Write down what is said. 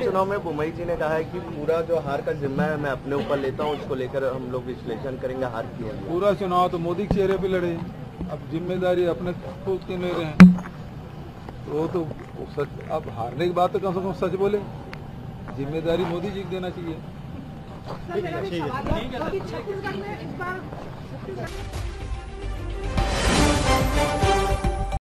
चुनाव में बुमई जी ने कहा है कि पूरा जो हार का जिम्मा है मैं अपने ऊपर लेता हूं, उसको लेकर हम लोग विश्लेषण करेंगे हार की। पूरा चुनाव तो मोदी के चेहरे पे लड़े, अब जिम्मेदारी अपने खुद की ले रहे हैं, तो वो तो सच, अब हारने की बात तो कम से कम सच बोले, जिम्मेदारी मोदी जी को देना चाहिए। छत्तीसगढ़ में इस बार